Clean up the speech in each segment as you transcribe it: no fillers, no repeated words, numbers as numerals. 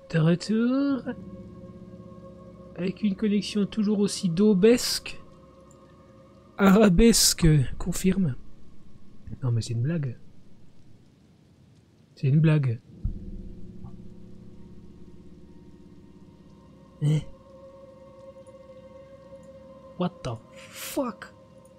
De retour. Avec une connexion toujours aussi daubesque. Arabesque, confirme. Non mais c'est une blague. C'est une blague. Eh? What the fuck?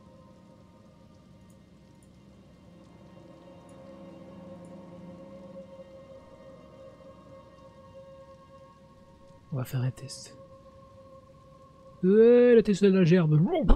On va faire un test. Ouais, le test de la gerbe.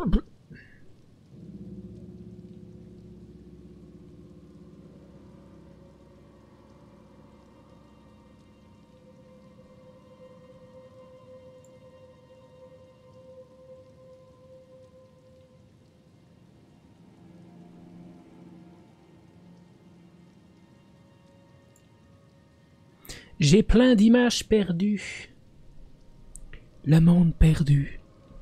J'ai plein d'images perdues. L'amande perdue.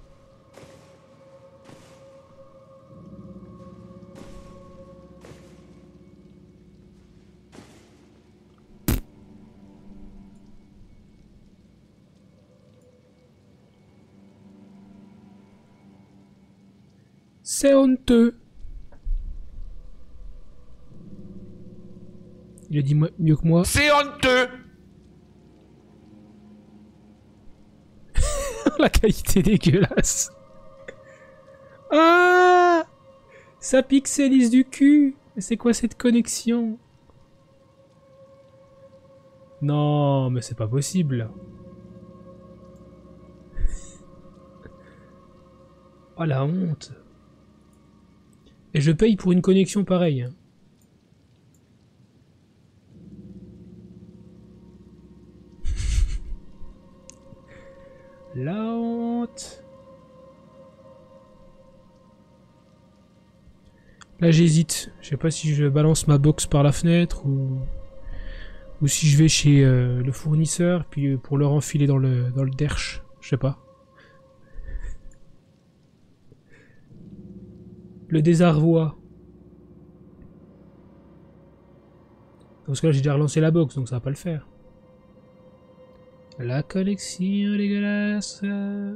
C'est honteux. Il a dit mieux que moi. C'est honteux. La qualité dégueulasse. Ah, ça pixelise du cul. Mais c'est quoi cette connexion? Non, mais c'est pas possible. Oh la honte. Et je paye pour une connexion pareille. La honte. Là j'hésite. Je sais pas si je balance ma box par la fenêtre ou si je vais chez le fournisseur puis pour leur enfiler dans le derche. Je sais pas. Le désarroi. Parce que là j'ai déjà relancé la box donc ça va pas le faire. La connexion dégueulasse.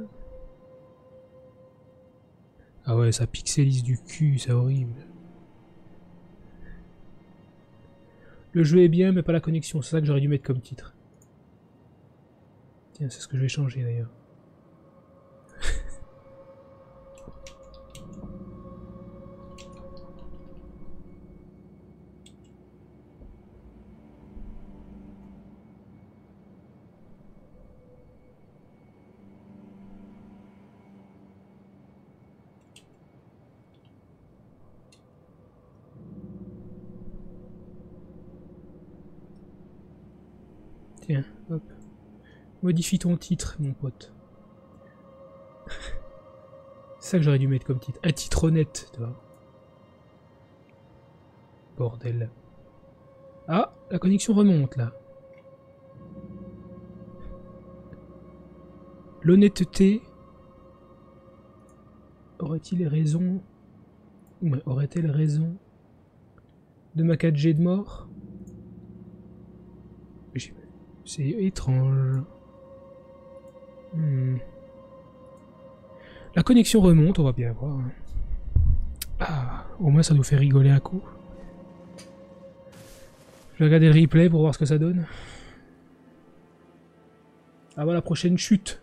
Ah ouais, ça pixelise du cul, c'est horrible. Le jeu est bien, mais pas la connexion. C'est ça que j'aurais dû mettre comme titre. Tiens, c'est ce que je vais changer d'ailleurs. Tiens, hop. Modifie ton titre, mon pote. C'est ça que j'aurais dû mettre comme titre. Un titre honnête, tu vois. Bordel. Ah, la connexion remonte, là. L'honnêteté... Aurait-il raison... Aurait-elle raison de ma 4G de mort? C'est étrange. La connexion remonte, on va bien voir. Ah, au moins ça nous fait rigoler un coup. Je vais regarder le replay pour voir ce que ça donne. Avant la prochaine chute.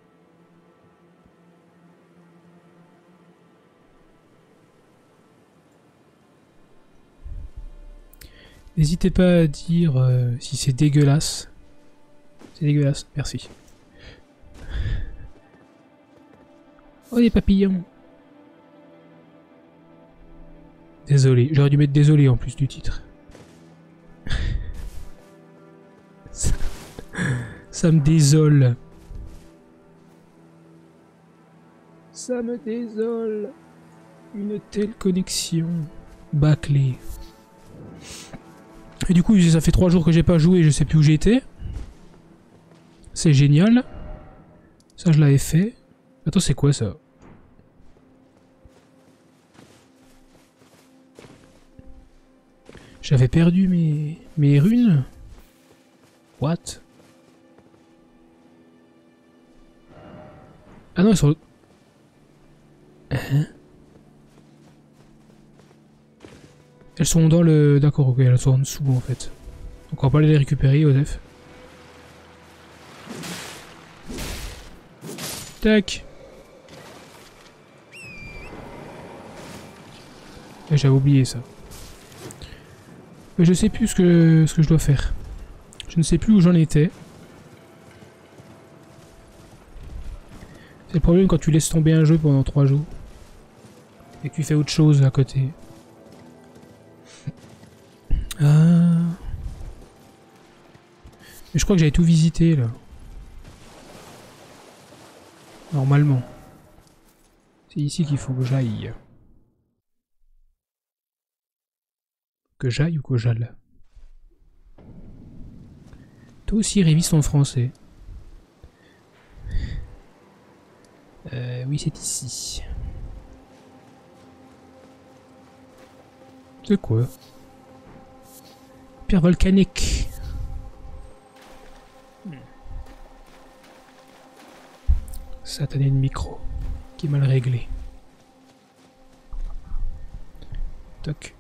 N'hésitez pas à dire si c'est dégueulasse. C'est dégueulasse, merci. Oh, des papillons. Désolé, j'aurais dû mettre désolé en plus du titre. Ça me désole. Ça me désole. Une telle connexion bâclée. Et du coup, ça fait 3 jours que j'ai pas joué, je sais plus où j'étais. C'est génial. Ça, je l'avais fait. Attends, c'est quoi ça? J'avais perdu mes runes. What? Ah non, elles sont... Hein? Elles sont dans le... D'accord, ok, elles sont en dessous en fait. Donc on va pas aller les récupérer, Osef. Tac. J'avais oublié ça. Mais je sais plus ce que je dois faire. Je ne sais plus où j'en étais. C'est le problème quand tu laisses tomber un jeu pendant 3 jours. Et que tu fais autre chose à côté. Ah. Mais je crois que j'avais tout visité là. Normalement. C'est ici qu'il faut que j'aille. Que j'aille ou que j'aille? Toi aussi révise ton français. Oui, c'est ici. C'est quoi? Pierre volcanique. Satané de micro. Qui est mal réglé. Toc.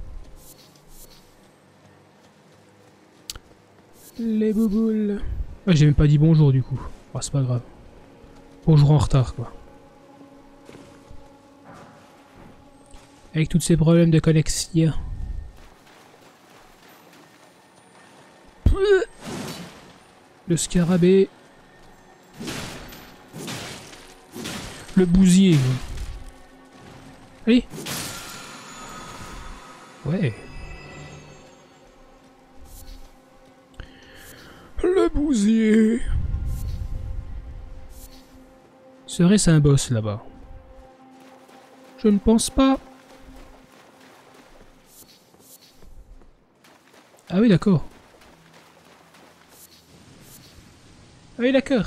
Les bouboules. Ah, j'ai même pas dit bonjour du coup. Oh, c'est pas grave. Bonjour en retard quoi. Avec tous ces problèmes de connexion. Le scarabée. Le bousier. Allez. Ouais. Le bousier. Serait-ce un boss là-bas? Je ne pense pas. Ah oui, d'accord. Ah oui, d'accord.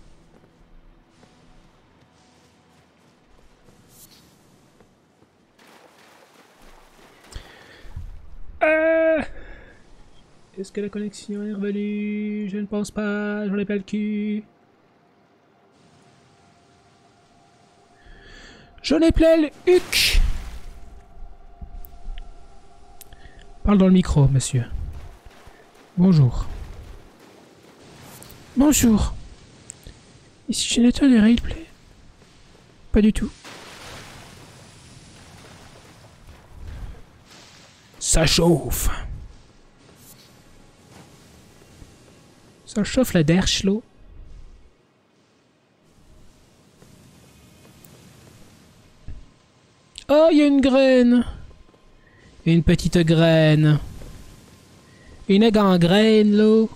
Est-ce que la connexion est revenue? Je ne pense pas, j'en ai pas le cul. J'en ai plein le huc. Parle dans le micro, monsieur. Bonjour. Bonjour. Ici générateur des replays. Pas du tout. Ça chauffe. Ça chauffe la derchelot. Oh, il y a une graine. Une petite graine. Une gangrène, là.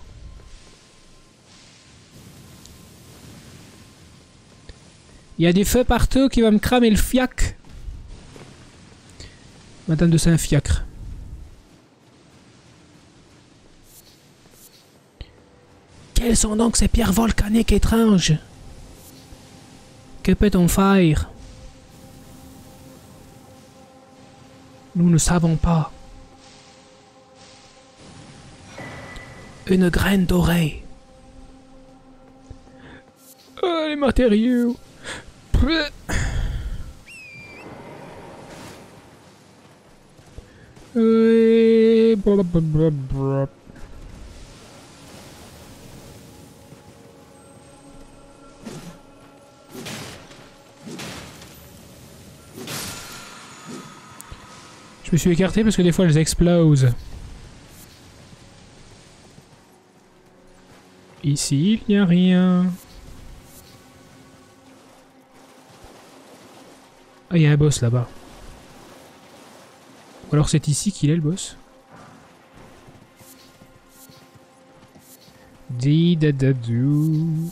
Il y a des feux partout qui vont me cramer le fiac. Madame de Saint-Fiacre. Quelles sont donc ces pierres volcaniques étranges? Que peut-on faire? Nous ne savons pas. Une graine dorée. Oh, les matériaux. Je me suis écarté parce que des fois elles explosent. Ici, il n'y a rien. Ah, il y a un boss là-bas. Ou alors c'est ici qu'il est le boss. Di-da-da-dou.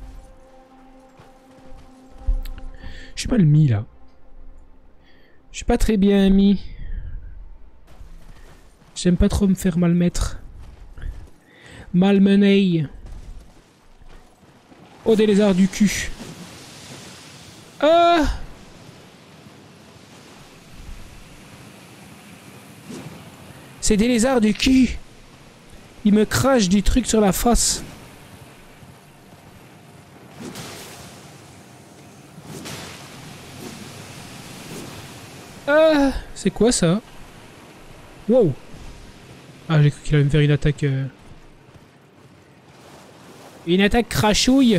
Je suis pas le mis là. Je suis pas très bien mis. J'aime pas trop me faire malmettre. Malmener. Oh, des lézards du cul. Ah! C'est des lézards du cul. Ils me crachent des trucs sur la face. Ah, c'est quoi ça? Wow. Ah, j'ai cru qu'il allait me faire une attaque... Une attaque crachouille.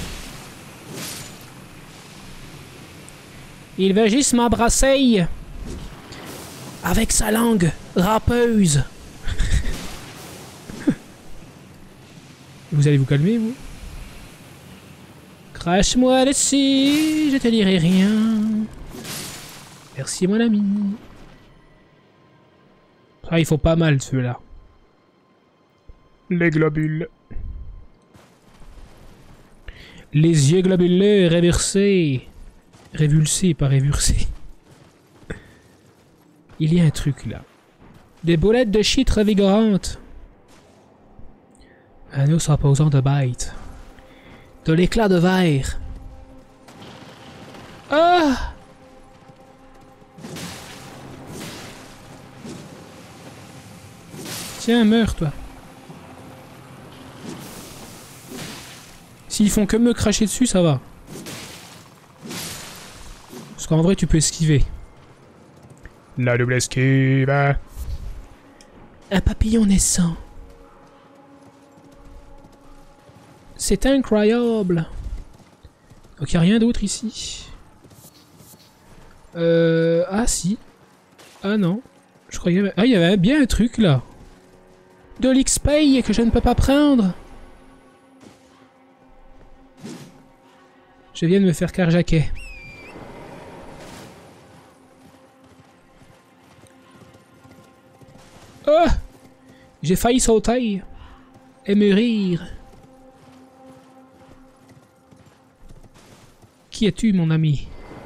Il va juste m'embrasser. Avec sa langue râpeuse. Vous allez vous calmer, vous? Crache-moi dessus, je te dirai rien. Merci, mon ami. Ah, il faut pas mal, ceux-là. Les globules. Les yeux globuleux révulsés. Révulsés, pas révulsés. Il y a un truc, là. Des boulettes de shit revigorantes. Un os reposant de bête. De l'éclat de verre. Ah! Tiens, meurs, toi. S'ils font que me cracher dessus, ça va. Parce qu'en vrai, tu peux esquiver. La double esquive. Un papillon naissant. C'est incroyable. Donc il n'y a rien d'autre ici. Ah si. Ah non. Je croyais... Ah, il y avait bien un truc là. De l'XP que je ne peux pas prendre. Je viens de me faire carjacker. Oh! J'ai failli sauter. Et mourir. Qui es-tu, mon ami?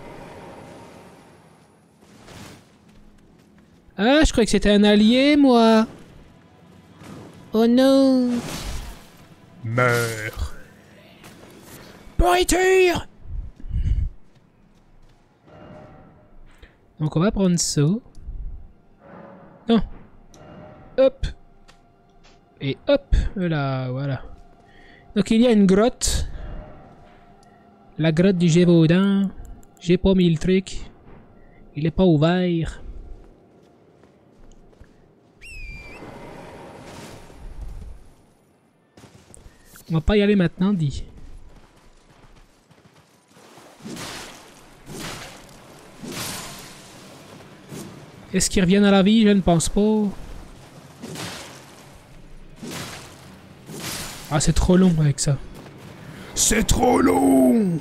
Ah, je croyais que c'était un allié, moi. Oh non. Meurs. Pourriture! Donc on va prendre ça. Non. Hop. Et hop. Là, voilà. Donc il y a une grotte. La grotte du Gévaudan. J'ai pas mis le truc. Il est pas ouvert. On va pas y aller maintenant, dit. Est-ce qu'ils reviennent à la vie? Je ne pense pas. Ah, c'est trop long avec ça. C'est trop long!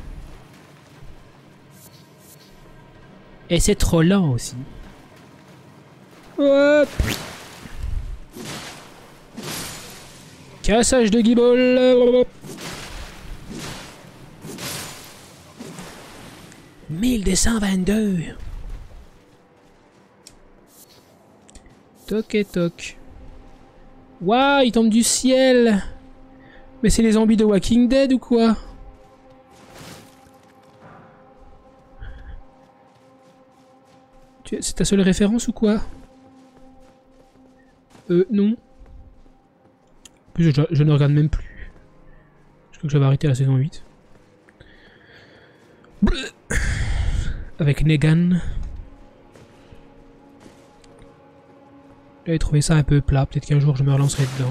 Et c'est trop lent aussi. Hop! Cassage de guibole. 1222. Toc et toc. Waouh, il tombe du ciel. Mais c'est les zombies de Walking Dead ou quoi? C'est ta seule référence ou quoi? Non. En plus, je ne regarde même plus. Je crois que j'avais arrêté à la saison 8. Avec Negan. J'avais trouvé ça un peu plat. Peut-être qu'un jour je me relancerai dedans.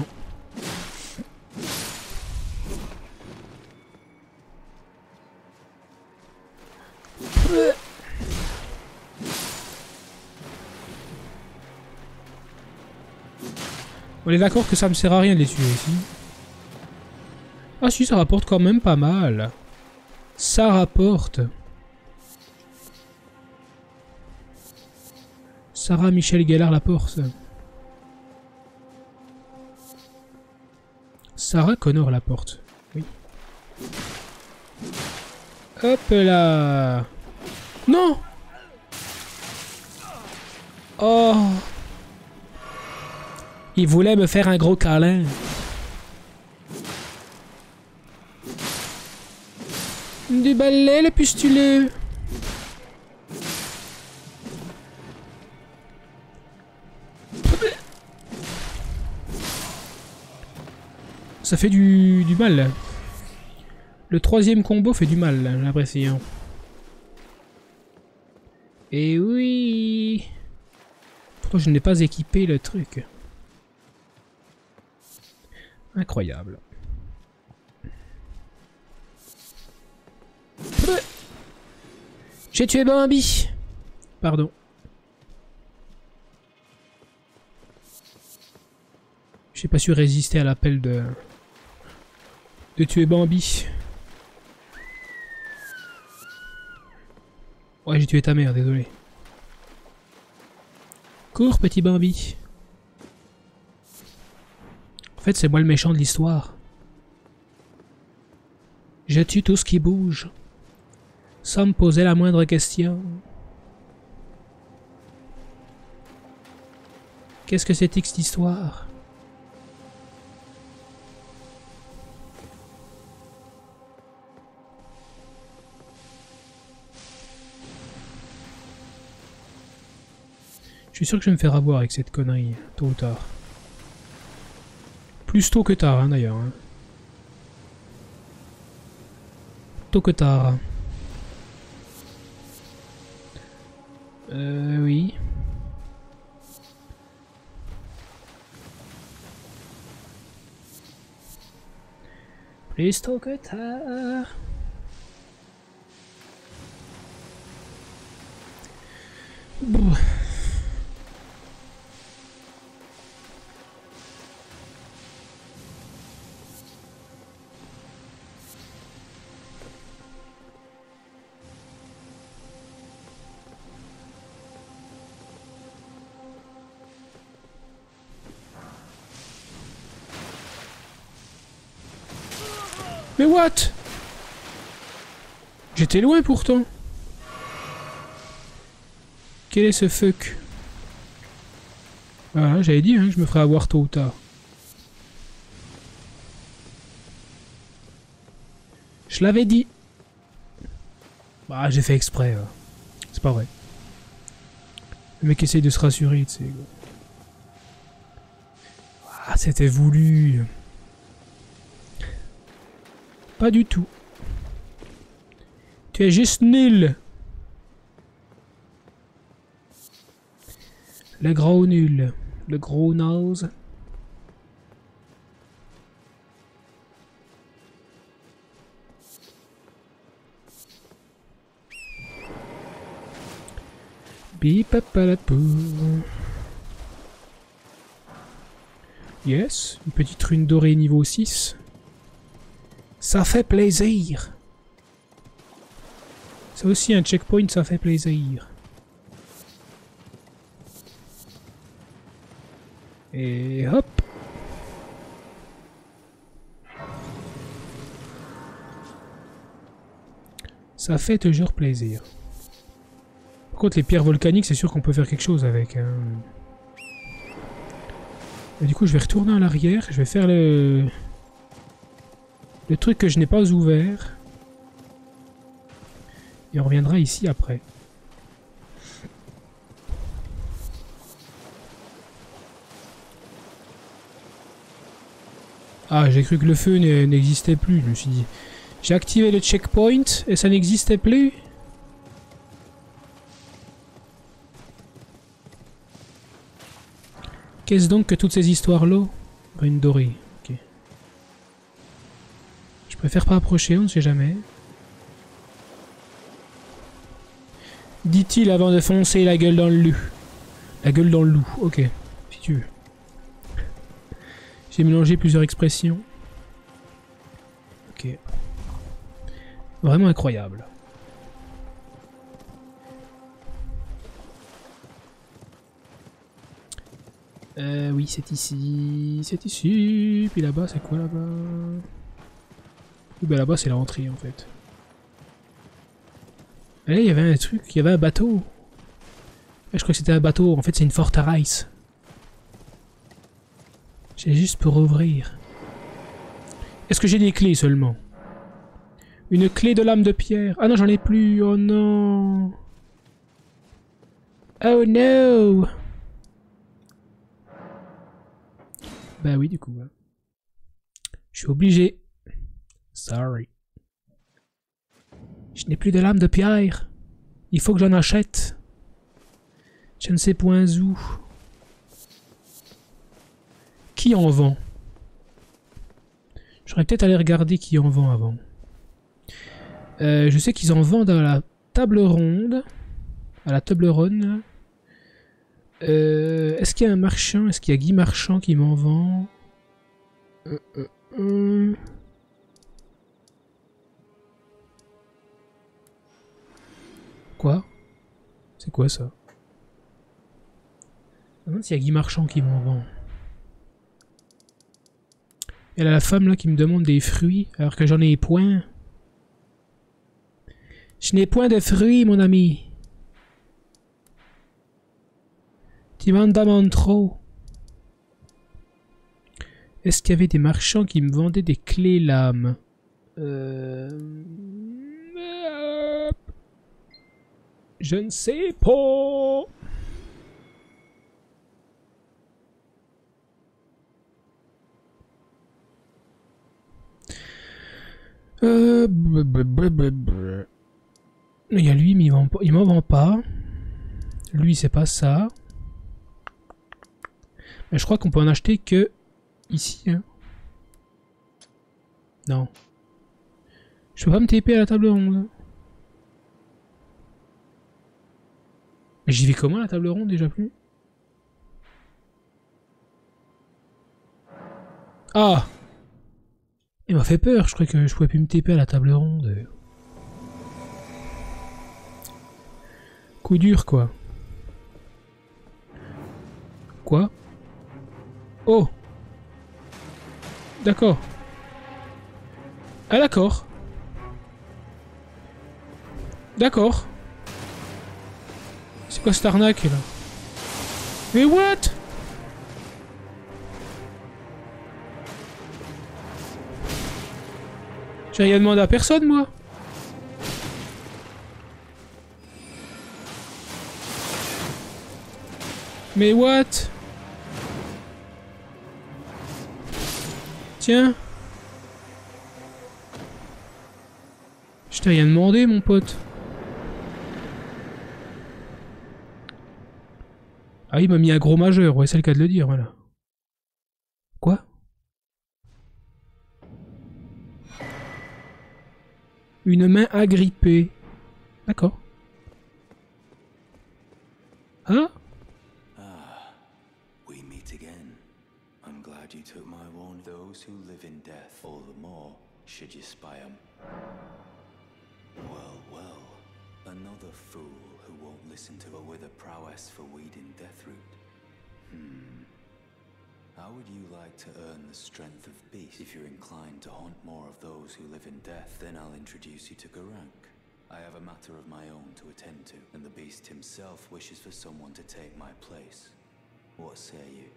On est d'accord que ça me sert à rien de les tuer ici. Ah si, ça rapporte quand même pas mal. Ça rapporte. Sarah Michel Gellar Laporte. Sarah Connor Laporte. Oui. Hop là. Non. Oh. Il voulait me faire un gros câlin. Du balai, le pustuleux. Ça fait du mal. Le troisième combo fait du mal, j'ai l'impression. Et oui. Pourtant je n'ai pas équipé le truc. Incroyable. J'ai tué Bambi. Pardon. J'ai pas su résister à l'appel de tuer Bambi. Ouais, j'ai tué ta mère, désolé. Cours, petit Bambi. En fait, c'est moi le méchant de l'histoire. Je tue tout ce qui bouge, sans me poser la moindre question. Qu'est-ce que c'est que cette histoire? Je suis sûr que je vais me faire avoir avec cette connerie, tôt ou tard. Plus tôt que tard, hein, d'ailleurs. Hein. Tôt que tard. Oui. Plus tôt que tard. Bon. Mais what? J'étais loin pourtant. Quel est ce fuck? Voilà, j'avais dit hein, que je me ferais avoir tôt ou tard. Je l'avais dit. Bah, j'ai fait exprès. C'est pas vrai. Le mec essaye de se rassurer, tu sais. Ah, c'était voulu. Pas du tout. Tu es juste nul. Le gros nul. Le gros nose. Bipapalapou. Yes, une petite rune dorée niveau 6. Ça fait plaisir. C'est aussi un checkpoint, ça fait plaisir. Et hop. Ça fait toujours plaisir. Par contre, les pierres volcaniques, c'est sûr qu'on peut faire quelque chose avec. Hein. Et du coup, je vais retourner en arrière. Je vais faire le truc que je n'ai pas ouvert. Et on reviendra ici après. Ah, j'ai cru que le feu n'existait plus. Je me suis dit... J'ai activé le checkpoint et ça n'existait plus. Qu'est-ce donc que toutes ces histoires-là? Rune dorée. Ok. Je préfère pas approcher, on ne sait jamais. Dit-il avant de foncer la gueule dans le loup. La gueule dans le loup, ok. Si tu veux. J'ai mélangé plusieurs expressions. Ok. Vraiment incroyable. Oui, c'est ici. C'est ici. Puis là-bas, c'est quoi là-bas? Ben là-bas, c'est l'entrée en fait. Et là, il y avait un truc, il y avait un bateau. Je crois que c'était un bateau. En fait, c'est une forteresse. C'est juste pour ouvrir. Est-ce que j'ai des clés seulement? Une clé de lame de pierre. Ah non, j'en ai plus. Oh non. Oh no. Bah oui, du coup. Je suis obligé. Sorry. Je n'ai plus de lame de pierre. Il faut que j'en achète. Je ne sais point où. Qui en vend? J'aurais peut-être allé regarder qui en vend avant. Je sais qu'ils en vendent à la table ronde. À la table ronde. Est-ce qu'il y a un marchand? Est-ce qu'il y a Guy Marchand qui m'en vend? Quoi? C'est quoi ça? Je me demande s'il y a Guy Marchand qui m'en vend. Il y a la femme là qui me demande des fruits alors que j'en ai point. Je n'ai point de fruits, mon ami. Tu m'en demandes trop. Est-ce qu'il y avait des marchands qui me vendaient des clés lames? Je ne sais pas. Il y a lui, mais il m'en vend pas. Lui, c'est pas ça. Mais je crois qu'on peut en acheter que ici. Hein. Non. Je peux pas me TP à la table ronde. Mais j'y vais comment à la table ronde déjà plus? Ah! Il m'a fait peur, je croyais que je pouvais plus me TP à la table ronde. Coup dur quoi. Quoi? Oh! D'accord. Ah d'accord. D'accord. C'est quoi cette arnaque là? Mais what? J'ai rien demandé à personne moi. Mais what? Tiens. Je t'ai rien demandé mon pote. Ah il m'a mis un gros majeur, ouais c'est le cas de le dire, voilà. Quoi? Une main agrippée. D'accord. Hein? Ah, we meet again. I'm glad you took my warning. Those who live in death, all the more should you spy 'em. Well, well, another fool who won't listen to her with a prowess for weeding Deathroot. How would you like to earn the strength of beast? If you're inclined to haunt more of those who live in death, then I'll introduce you to Garank. I have a matter of my own to attend to, and the beast himself wishes for someone to take my place. What say you?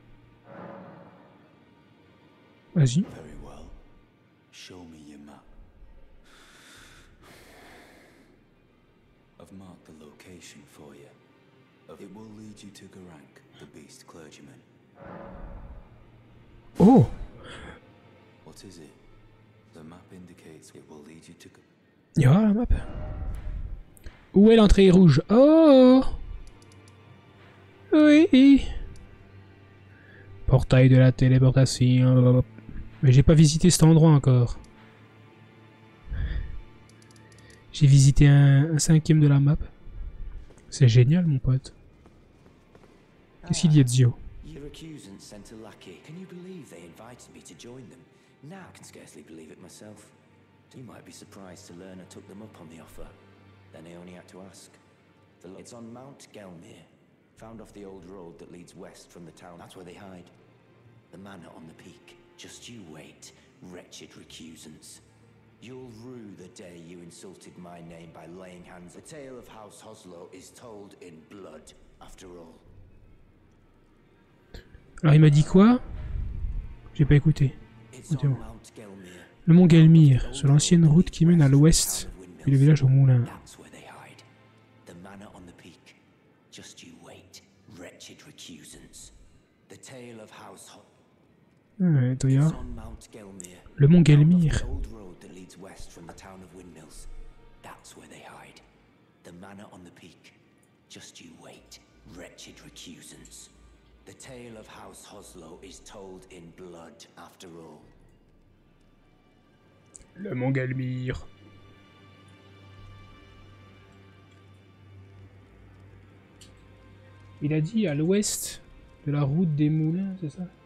Vas-y. Very well. Show me your map. I've marked the location for you. It will lead you to Garank, the beast clergyman. Oh! What is it? The map indicates it will lead you to... Il y aura la map. Où est l'entrée rouge? Oh! Oui! Portail de la téléportation. Mais j'ai pas visité cet endroit encore. J'ai visité un cinquième de la map. C'est génial mon pote. Qu'est-ce qu'il y a de Zio? Your accusants sent a lackey. Can you believe they invited me to join them? Now I can scarcely believe it myself. You might be surprised to learn I took them up on the offer. Then I only had to ask. It's on Mount Gelmir, found off the old road that leads west from the town. That's where they hide. The manor on the peak. Just you wait, wretched recusants. You'll rue the day you insulted my name by laying hands. The tale of House Hoslow is told in blood, after all. Alors il m'a dit quoi? J'ai pas écouté. Le mont Gelmir, sur l'ancienne route qui mène à l'ouest, puis le village au moulin. Ouais, doit y avoir. Le mont Gelmir. Wretched recusants. The tale of House Hoslow is told in blood, after all. Le Montgalmir. Il a dit à l'ouest de la route des moulins, c'est ça?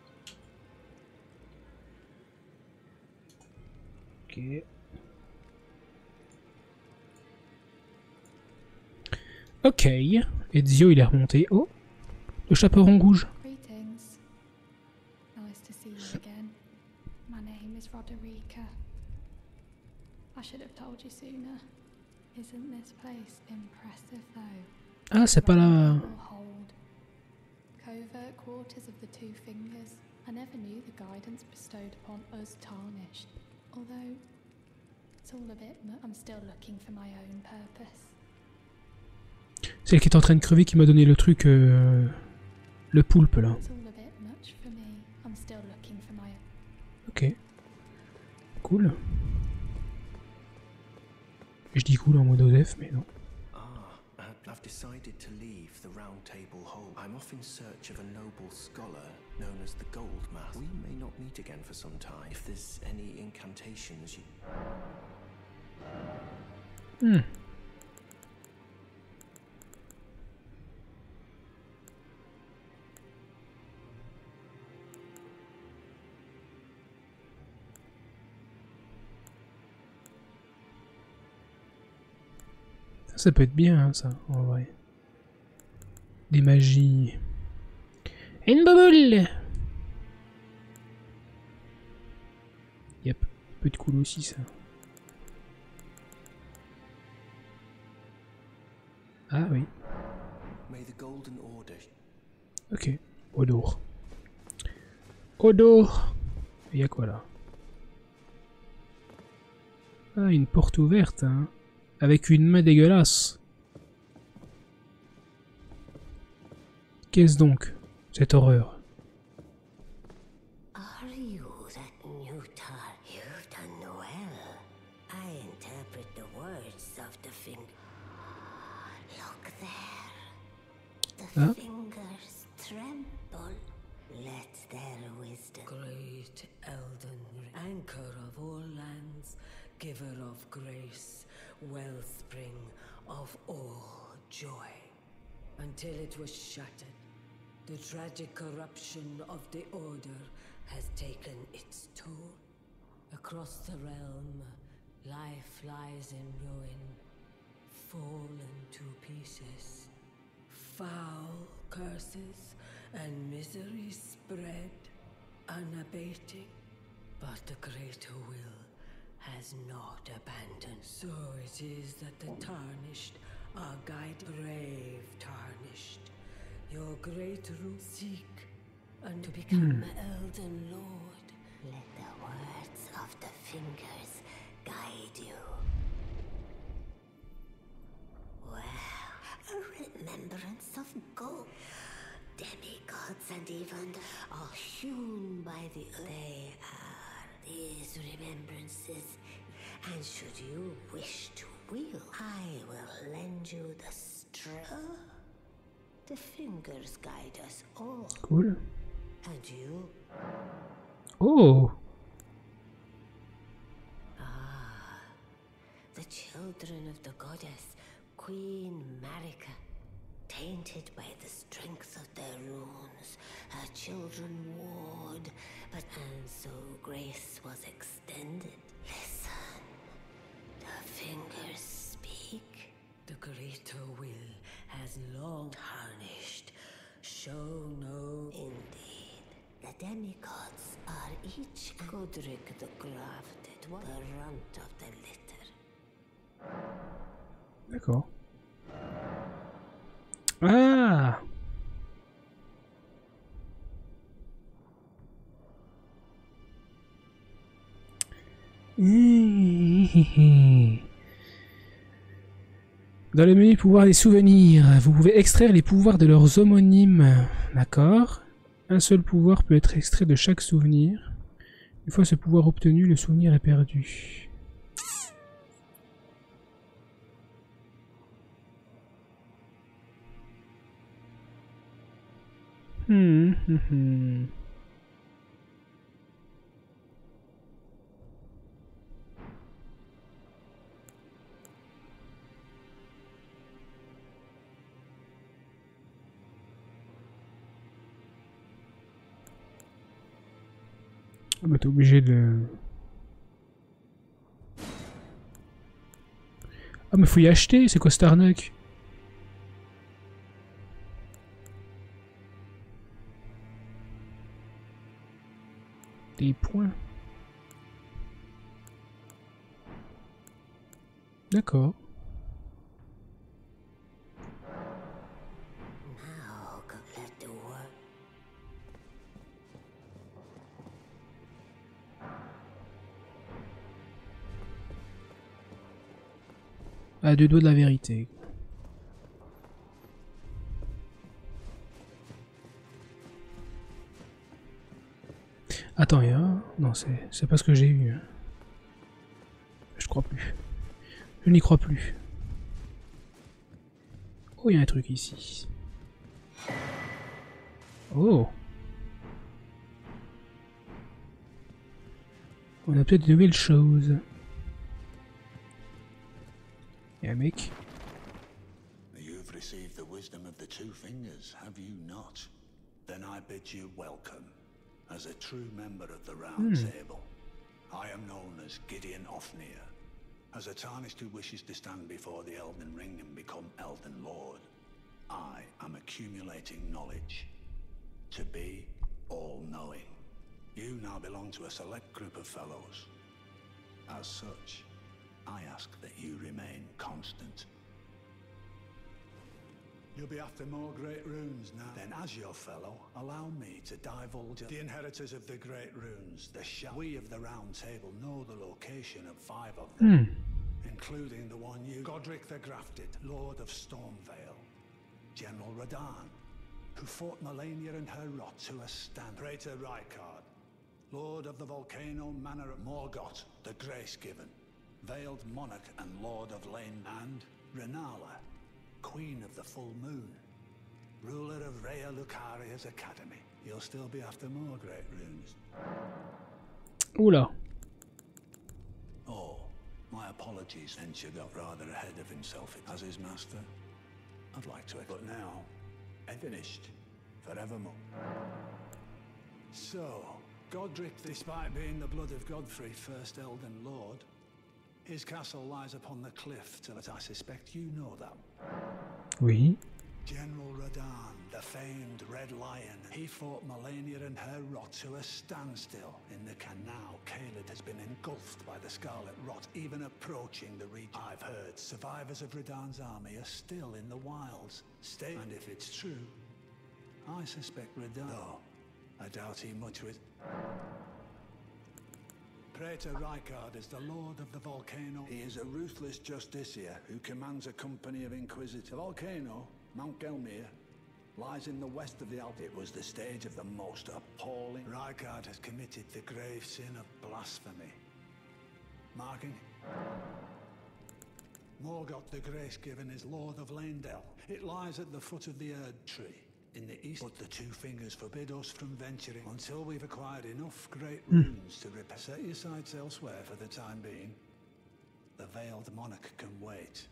Ok. Ok. Ezio, il est remonté. Oh, le chaperon rouge. Greetings. Nice to see you again. My name is Roderica. I should have told you sooner. Isn't this place impressive though? Ah, c'est pas la... Hold. Covert quarters of the Two Fingers. I never knew the guidance bestowed upon us tarnished. Although, it's all a bit... I'm still looking for my own purpose. Celle qui est en train de crever qui m'a donné le truc... le poulpe, là. It's all a bit much for me. I'm still looking for my... Ok. Cool. Je dis cool en mode ODF, mais non. I've decided to leave the Round Table Hold. I'm off in search of a noble scholar known as the Gold Mask. We may not meet again for some time. If there's any incantations you... Ça peut être bien, hein, ça, en vrai. Des magies. Une boboule. Yep, ça peut être cool aussi, ça. Ah oui. May the Golden Order... Ok. Odor. Odor. Il y a quoi là? Ah, une porte ouverte, hein. Avec une main dégueulasse. Qu'est-ce donc, cette horreur? Are you that Newtar? You've done well. I interpret the words of the finger. Look there. The fingers tremble. Let their wisdom. Great Elden Ring, anchor of all lands, giver of grace, wellspring of all joy. Until it was shattered, the tragic corruption of the Order has taken its toll. Across the realm, life lies in ruin, fallen to pieces. Foul curses and misery spread, unabating. But the greater will has not abandoned. So it is that the Tarnished are guided, brave Tarnished. Your great root seek and to become Elden Lord. Let the words of the fingers guide you. Well, a remembrance of gold. Demigods and even are hewn by the earth. They are these remembrances, and should you wish to wield, I will lend you the strength. The fingers guide us all. Cool. And you? Oh! Ah, the children of the goddess, Queen Marika, tainted by the strength of their runes, her children warred, and so grace was extended. Listen, the fingers speak. The greater will has long tarnished. Show no... Indeed, the demigods are each Godric the Grafted, the runt of the litter. D'accord. Ah! Dans le menu pouvoir des souvenirs, vous pouvez extraire les pouvoirs de leurs homonymes. D'accord. Un seul pouvoir peut être extrait de chaque souvenir. Une fois ce pouvoir obtenu, le souvenir est perdu. Ah bah t'es obligé de... Ah mais faut y acheter, c'est quoi cette arnaque? Des points. D'accord. Now, go let the work. À deux doigts de la vérité. Attends, il y a un... Non, c'est pas ce que j'ai eu. Je crois plus. Je n'y crois plus. Oh, il y a un truc ici. Oh. On a peut-être de nouvelles choses. Il y a un mec. You've received the wisdom of the two fingers, have you not? Then I bid you welcome, as a true member of the Round Table. I am known as Gideon Ofnir, as a Tarnished who wishes to stand before the Elden Ring and become Elden Lord. I am accumulating knowledge, to be all-knowing. You now belong to a select group of fellows. As such, I ask that you remain constant. You'll be after more great runes now. Then, as your fellow, allow me to divulge the inheritors of the great runes. We of the Round Table know the location of 5 of them, including the one you, Godric the Grafted, Lord of Stormvale, General Radahn, who fought Melania and her rot to a stand, Praetor Rykard, Lord of the Volcano Manor of Morgoth, the Grace-Given, Veiled Monarch and Lord of Lane, and Renala, Queen of the Full Moon, ruler of Rhea Lucaria's Academy. You'll still be after more great runes. Oula. Oh, my apologies. Ensure got rather ahead of himself as his master. I'd like to, but now, finished forevermore. So, Godric, despite being the blood of Godfrey, first Elden Lord, his castle lies upon the cliff, till I suspect you know that. Oui. General Radahn, the famed Red Lion, he fought Melania and her rot to a standstill in the canal. Caelid has been engulfed by the Scarlet Rot, even approaching the region. I've heard survivors of Radahn's army are still in the wilds. And if it's true, I suspect Radahn, though I doubt he much with... Praetor Rykard is the Lord of the Volcano. He is a ruthless justiciar who commands a company of Inquisitors. The volcano, Mount Gelmir, lies in the west of the Alps. It was the stage of the most appalling... Rykard has committed the grave sin of blasphemy. Marking? Morgoth the Grace-Given is Lord of Lanedell. It lies at the foot of the Erd Tree. In the east, but the two fingers forbid us from venturing until we've acquired enough great runes to repair. Set your sights elsewhere for the time being. The Veiled Monarch can wait.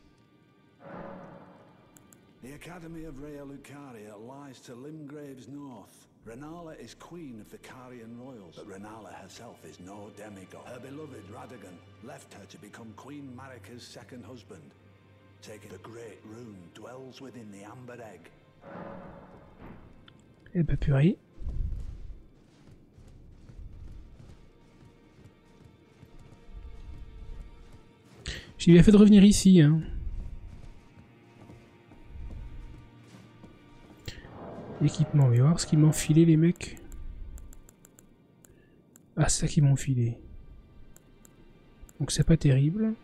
The Academy of Rhea Lucaria lies to Limgrave's north. Renala is queen of the Carian royals, but Renala herself is no demigod. Her beloved Radagon left her to become Queen Marika's second husband. Taking the great rune dwells within the Amber Egg. Eh bah purée. J'ai bien fait de revenir ici, hein. Équipement, on va voir ce qu'ils m'ont filé les mecs. Ah, c'est ça qu'ils m'ont filé. Donc c'est pas terrible.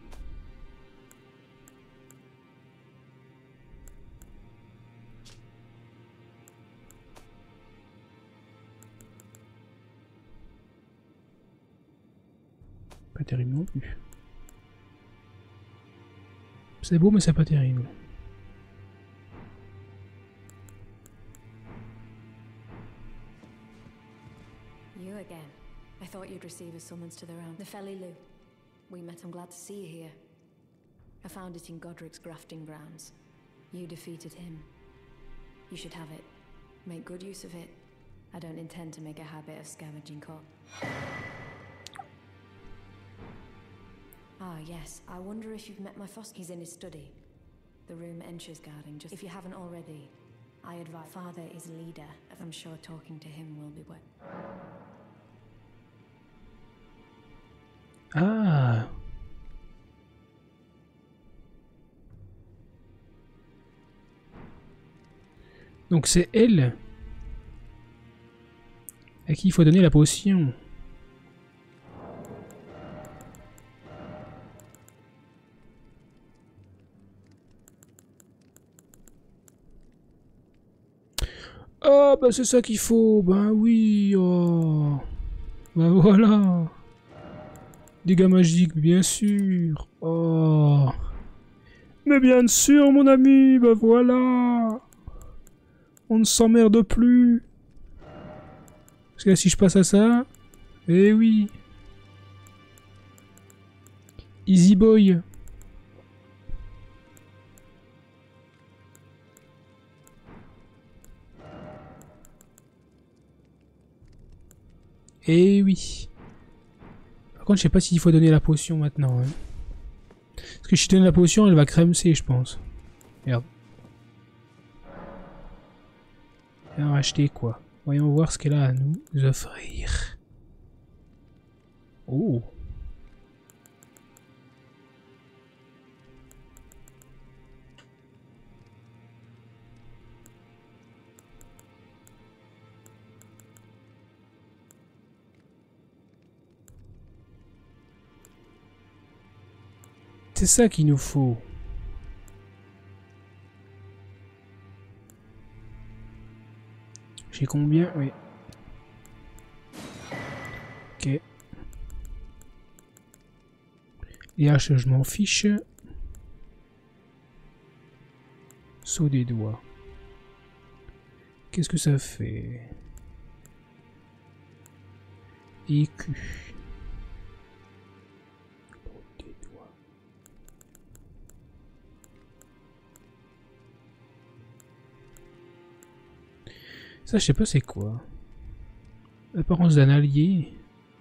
Pas terrible non plus. C'est beau, mais c'est pas terrible. You again. I thought you'd receive a summons to the round. The Felilu. We met. I'm glad to see you here. I found it in Godric's grafting grounds. You defeated him. You should have it. Make good use of it. I don't intend to make a habit of scavenging cop. Ah, yes. I wonder if you've met my foster. He's in his study. The room Encher's guarding. Just if you haven't already, I advise. Father is leader. I'm sure talking to him will be well. Ah. Donc c'est elle à qui il faut donner la potion. Ah bah c'est ça qu'il faut. Ben oui. Oh. Ben voilà. Dégâts magiques, bien sûr. Oh. Mais bien sûr, mon ami. Ben voilà. On ne s'emmerde plus. Parce que là, si je passe à ça... Eh oui. Easy boy. Eh oui. Par contre, je sais pas s'il faut donner la potion maintenant. Hein. Parce que si je donne la potion, elle va crèmecer, je pense. Merde. Et en racheter quoi? Voyons voir ce qu'elle a à nous offrir. Oh. C'est ça qu'il nous faut. J'ai combien? Oui. Ok. Les haches, je m'en fiche. Saut des doigts. Qu'est-ce que ça fait? Écu. Des doigts. Ça, je sais pas c'est quoi. L'apparence d'un allié.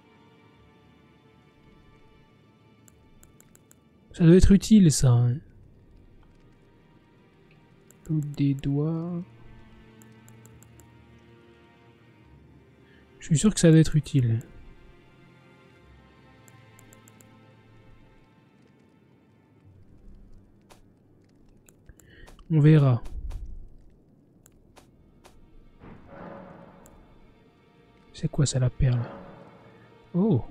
Ça doit être utile, ça. Hein. Des doigts. Je suis sûr que ça doit être utile. On verra. C'est quoi ça, la perle? Oh!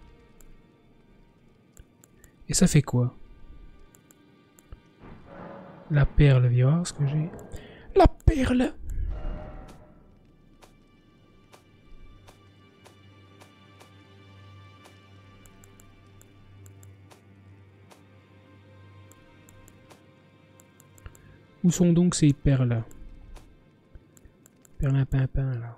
Et ça fait quoi? La perle, viens voir ce que j'ai. La perle! Où sont donc ces perles? Perlimpinpin, là.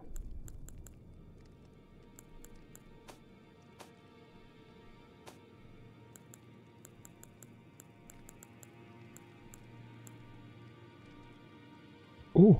Oh!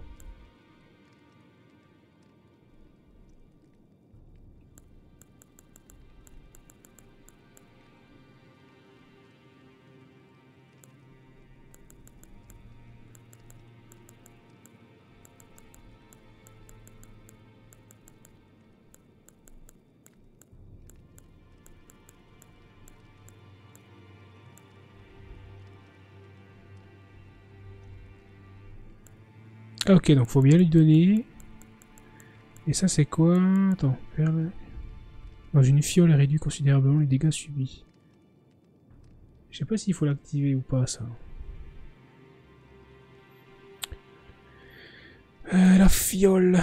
Ah, ok, donc faut bien lui donner. Et ça c'est quoi? Attends, perle. Dans une fiole réduit considérablement les dégâts subis. Je sais pas s'il faut l'activer ou pas ça. La fiole.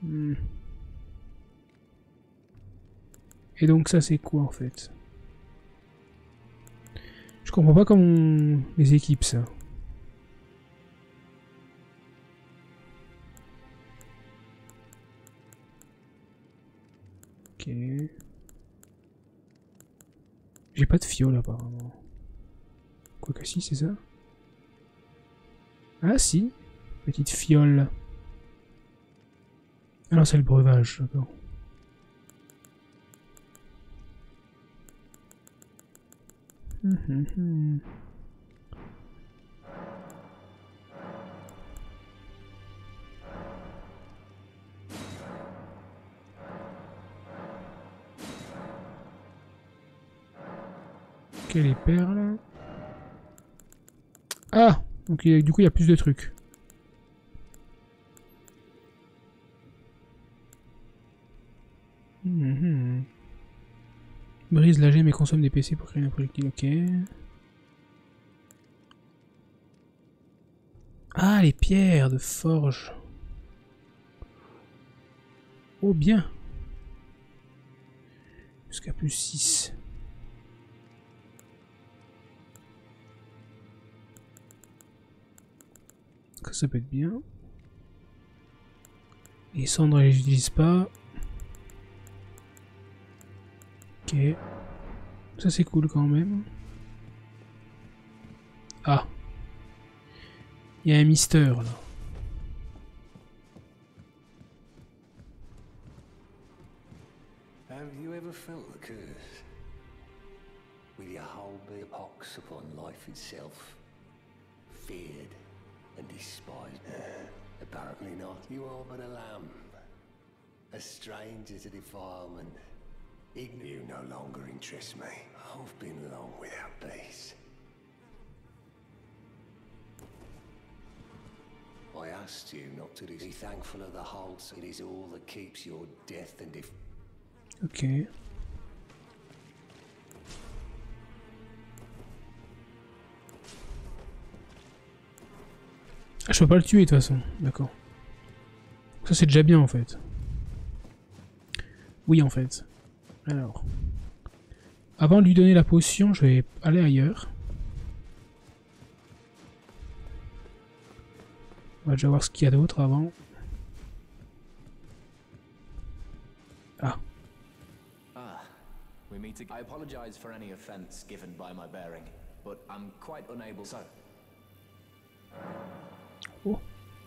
Et donc ça c'est quoi en fait? Je comprends pas comment on les équipe ça. Ok. J'ai pas de fiole apparemment. Quoique si c'est ça. Ah si. Petite fiole. Ah non c'est le breuvage, d'accord. Ok, les perles. Ah! Donc du coup il y a plus de trucs. Brise la gemme et consomme des PC pour créer un projectile, ok. Ah, les pierres de forge. Oh, bien. Jusqu'à plus 6. Ça peut être bien. Les cendres, je les utilise pas. Ok. Ça, c'est cool quand même. Ah. Il y a un Mister là. Have you ever felt the curse? With your whole bit of pox upon life itself? Feared and despised? Apparently not. You are but a lamb. A stranger to defilement. You no longer interest me. I've been long without peace. I asked you not to be thankful of the holds. It is all that keeps your death and Ok. Ah, je peux pas le tuer de toute façon. D'accord. Ça c'est déjà bien en fait. Oui en fait. Alors. Avant de lui donner la potion, je vais aller ailleurs. On va déjà voir ce qu'il y a d'autre avant. Ah. We meet again. I apologize for any offense given by my bearing, but I'm quite unable. So. Oh.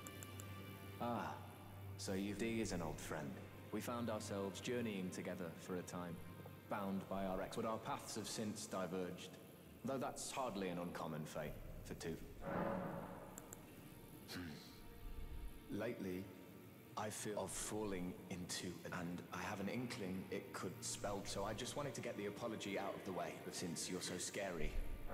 So D is an old friend. We found ourselves journeying together for a time, bound by our ex, but our paths have since diverged. Though that's hardly an uncommon fate for two. Lately, I feel of falling into, and I have an inkling it could spell. So I just wanted to get the apology out of the way, since you're so scary.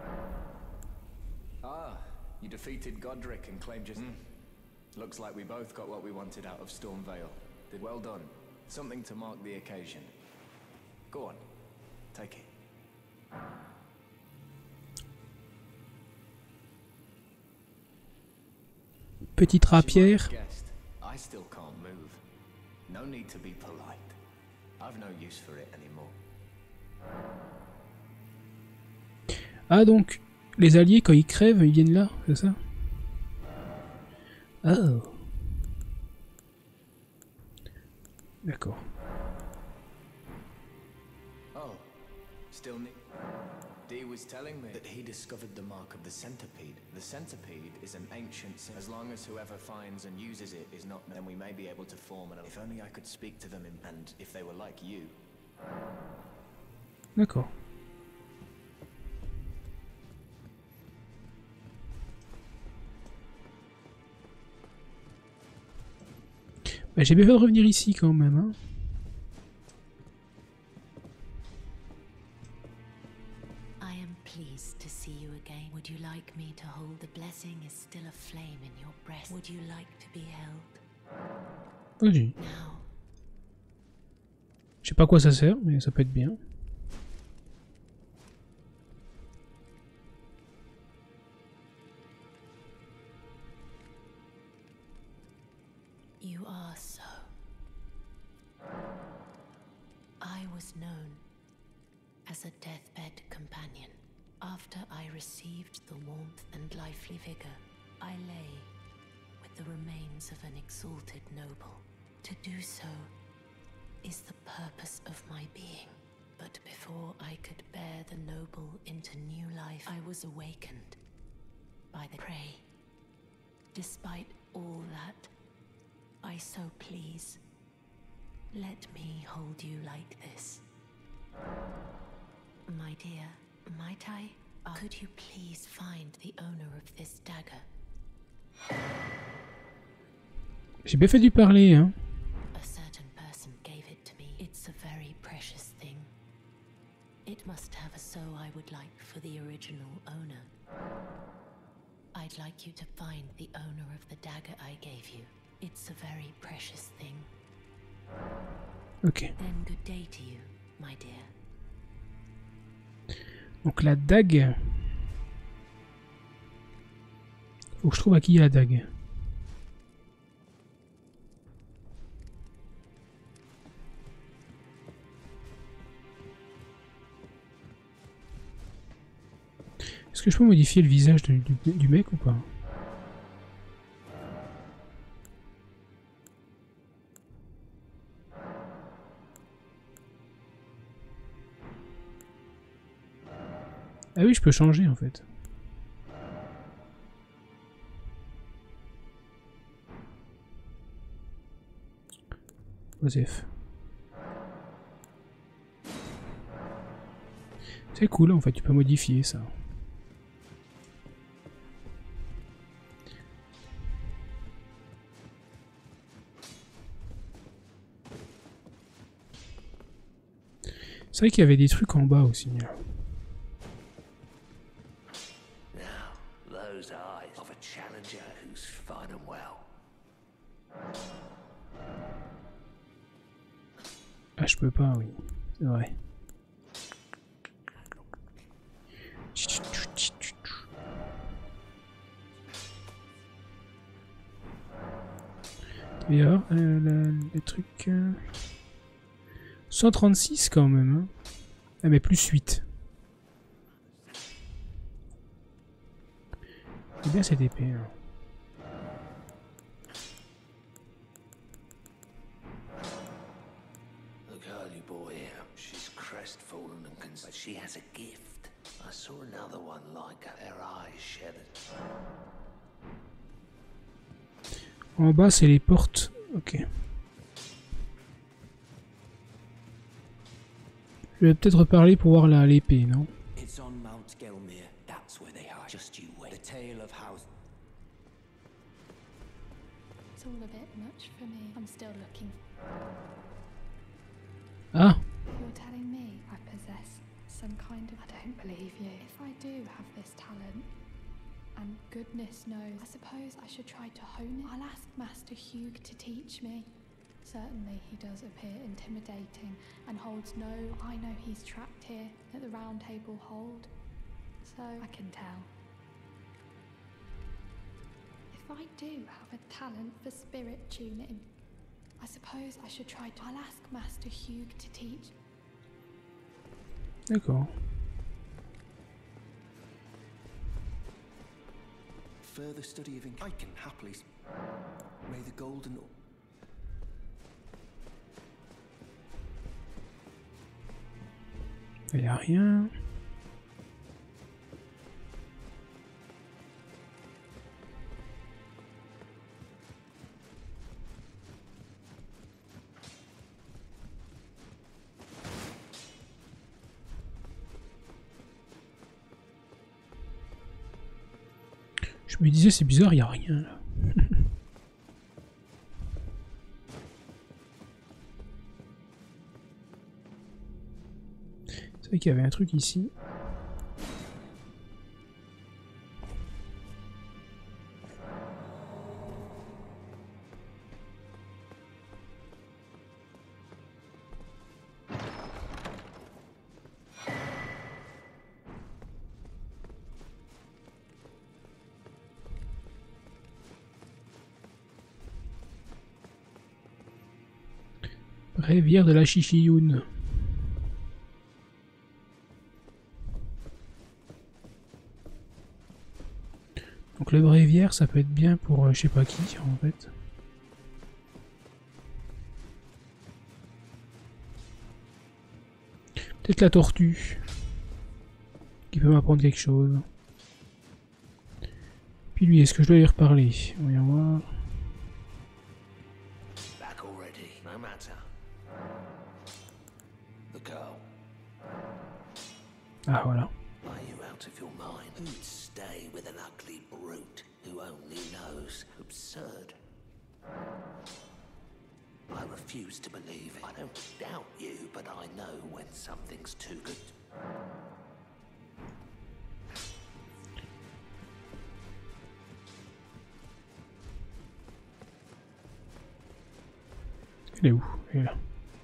You defeated Godric and claimed just. Looks like we both got what we wanted out of Stormvale. Did well done. Something to mark the occasion. Go on, take it. Petite rapière. I still can't move. No need to be polite. I've no use for it anymore. Ah donc, les alliés quand ils crèvent, ils viennent là, c'est ça? Oh. D'accord. Oh, still need. Dee was telling me that he discovered the mark of the centipede. The centipede is an ancient sin. As long as whoever finds and uses it is not, then we may be able to form an. If only I could speak to them and if they were like you. D'accord. Bah, j'ai bien fait de revenir ici quand même, hein. I am pleased to see you again. Would you like me to hold the blessing is still a flame in your breast? Would you like to be held? Vas-y. Now. Je sais pas à quoi ça sert, mais ça peut être bien. You are so was known as a deathbed companion. After I received the warmth and lively vigor, I lay with the remains of an exalted noble. To do so is the purpose of my being. But before I could bear the noble into new life, I was awakened by the prey. Despite all that, I so please, let me hold you like this. My dear, might I? Could you please find the owner of this dagger? J'ai bien fait du parler, hein. A certain person gave it to me. It's a very precious thing. It must have a so I would like for the original owner. I'd like you to find the owner of the dagger I gave you. It's a very precious thing. Ok. Then good day to you, my dear. Donc la dague. Faut que je trouve à qui est la dague. Est-ce que je peux modifier le visage du mec ou pas? Ah oui, je peux changer en fait. Osef. C'est cool en fait, tu peux modifier ça. C'est vrai qu'il y avait des trucs en bas aussi. Those eyes of a challenger who's fine and well. Ah, je peux pas, oui. C'est vrai. Et alors, les trucs... 136 quand même. Hein. Ah, mais plus 8. C'est bien cette épée. Hein. The girl you brought here, she's crestfallen and but she has a gift. I saw another one like her. Her eyes share the... En bas, c'est les portes. Ok. Je vais peut-être reparler pour voir l'épée, non? It's on Mount Gelmir. That's where they are. Just you wait. The tale of how... It's all a bit much for me. I'm still looking. Ah! You're telling me I possess some kind of... I don't believe you. If I do have this talent, and goodness knows, I suppose I should try to hone it. I'll ask Master Hugh to teach me. Certainly he does appear intimidating and holds no... I know he's trapped here at the Round Table Hold, so I can tell. If I do have a talent for spirit tuning, I suppose I should try to... I'll ask Master Hugh to teach. D'accord. Further study of... I can happily... May the golden... Il n'y a rien. Je me disais, c'est bizarre, il n'y a rien là. C'est vrai qu'il y avait un truc ici. Rivière de la Chichioune. le bréviaire, ça peut être bien pour je sais pas qui, en fait. Peut-être la tortue. Qui peut m'apprendre quelque chose. Puis lui, est-ce que je dois lui reparler? Voyons voir. Back already, no matter. The girl. Ah, voilà. Are you out of your mind? Who'd stay with an ugly brute who only knows absurd? I refuse to believe it. I don't doubt you, but I know when something's too good. Elle est où? Elle est là.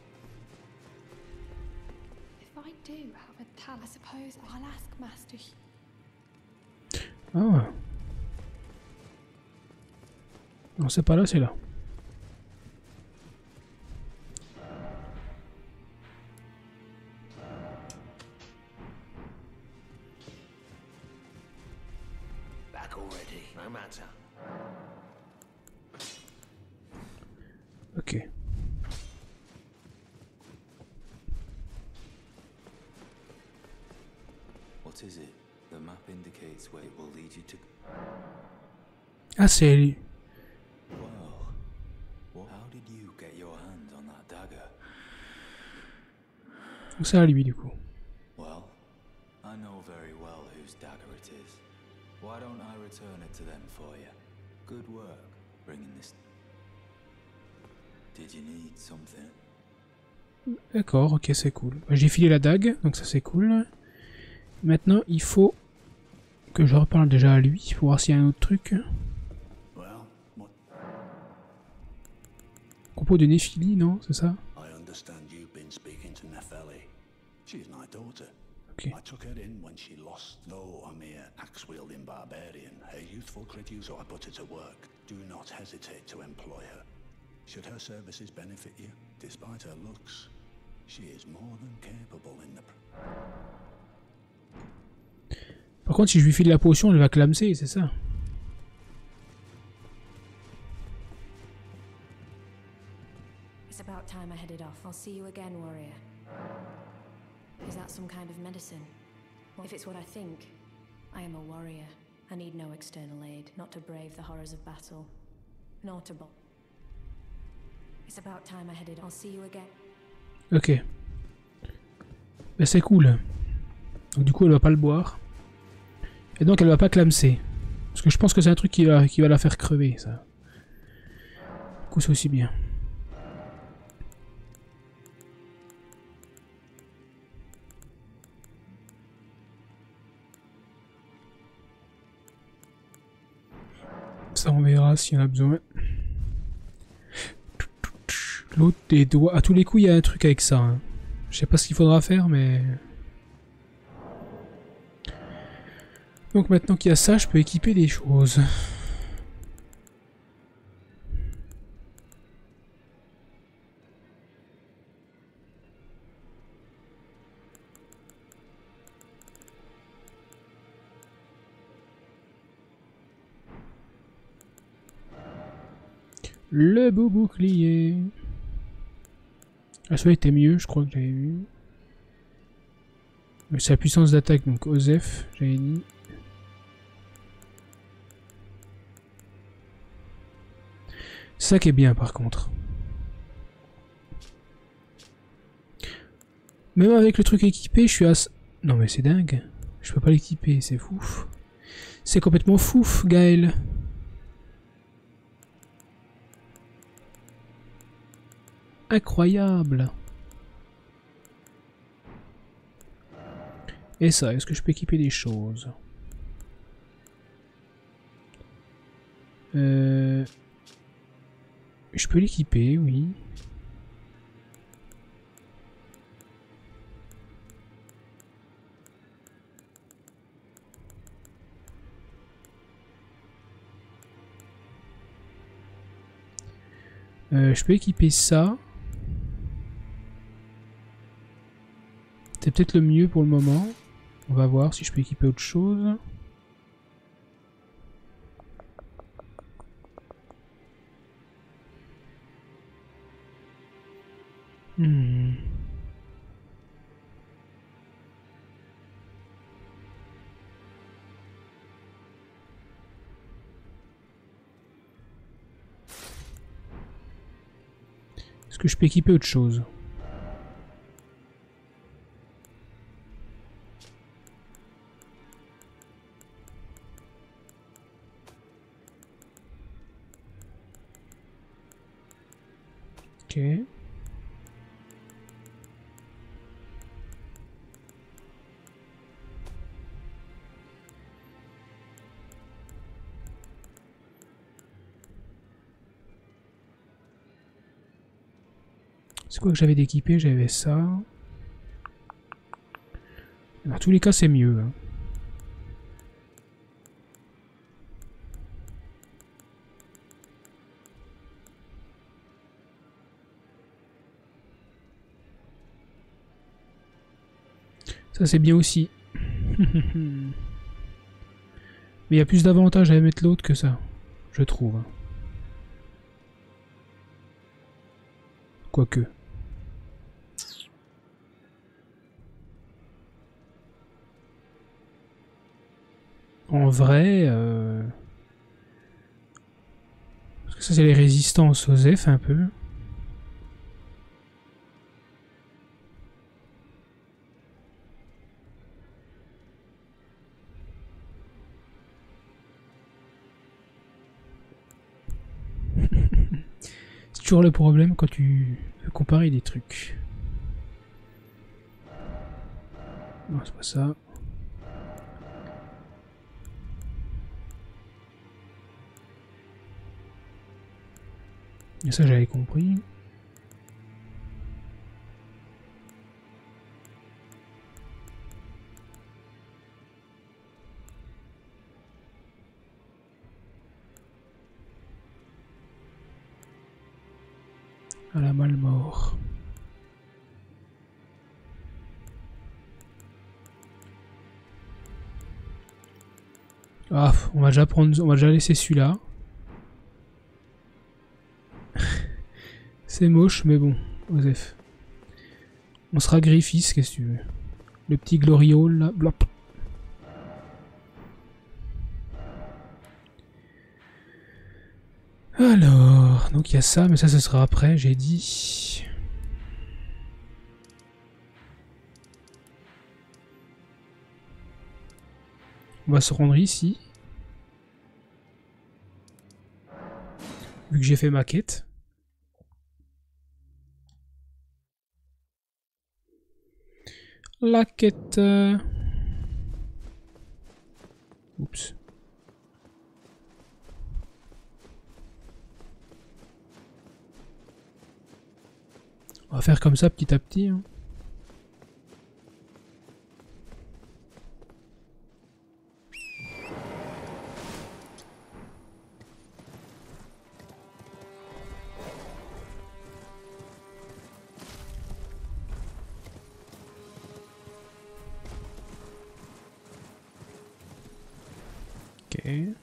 If I do have a talent, I suppose I'll ask Master Ah. Non, c'est pas là, c'est là. Back already, no matter. Ok. What is it? The map indicates where it will lead you to. Ah, c'est lui. Well, how did you get your hand on that dagger? Donc c'est à lui, du coup. Well, I know very well whose dagger it is. Why don't I return it to them for you? Good work, bringing this. Did you need something? D'accord, ok, c'est cool. J'ai filé la dague, donc ça c'est cool. Maintenant, il faut que je reparle déjà à lui pour voir s'il y a un autre truc. À propos de Néphilie, non? C'est ça? I understand you've been speaking to Nepheli. She's my daughter. Okay. I took her in when she lost, though a mere axe-wielding barbarian, a youthful creature, so I put her to work. Do not hesitate to employ her. Should her services benefit you, despite her looks, she is more than capable in the... Par contre, si je lui file la potion, elle va clamser, c'est ça? It's about time I headed off. I'll see you again, warrior. Is that some kind of medicine? If it's what I think, I am a warrior. I need no external aid, not to brave the horrors of battle, nor to bolt. It's about time I headed. I'll see you again. Ok. Ben, c'est cool. Donc du coup, elle va pas le boire. Et donc, elle va pas clamser. Parce que je pense que c'est un truc qui va la faire crever, ça. Du coup, c'est aussi bien. Ça, on verra s'il y en a besoin. L'autre des doigts. À tous les coups, il y a un truc avec ça. Hein. Je sais pas ce qu'il faudra faire, mais... Donc maintenant qu'il y a ça, je peux équiper des choses. Le beau bouclier. Ah, celui-là était mieux, je crois que j'avais vu. C'est la puissance d'attaque, donc Osef, j'avais dit. C'est ça qui est bien par contre. Même avec le truc équipé, je suis à... Non mais c'est dingue. Je peux pas l'équiper, c'est fou. C'est complètement fouf, Gaël. Incroyable. Et ça, est-ce que je peux équiper des choses? Je peux l'équiper, oui. Je peux équiper ça. C'est peut-être le mieux pour le moment. On va voir si je peux équiper autre chose. Hmm. Est-ce que je peux équiper autre chose? Ok. C'est quoi que j'avais d'équipé? J'avais ça. Dans tous les cas, c'est mieux. Hein. Ça, c'est bien aussi. Mais il y a plus d'avantages à mettre l'autre que ça, je trouve. Quoique. En vrai... Parce que ça, c'est les résistances aux F un peu. C'est toujours le problème quand tu veux comparer des trucs. Non, c'est pas ça. Et ça, j'avais compris. À la Malmort. Ah, on va déjà laisser celui-là. C'est moche, mais bon, Osef. On sera Griffiths, qu'est-ce que tu veux. Le petit gloriole là, blop. Alors, donc il y a ça, mais ça sera après, j'ai dit. On va se rendre ici. Vu que j'ai fait ma quête. La quête... Oups. On va faire comme ça petit à petit. Hein. Ok.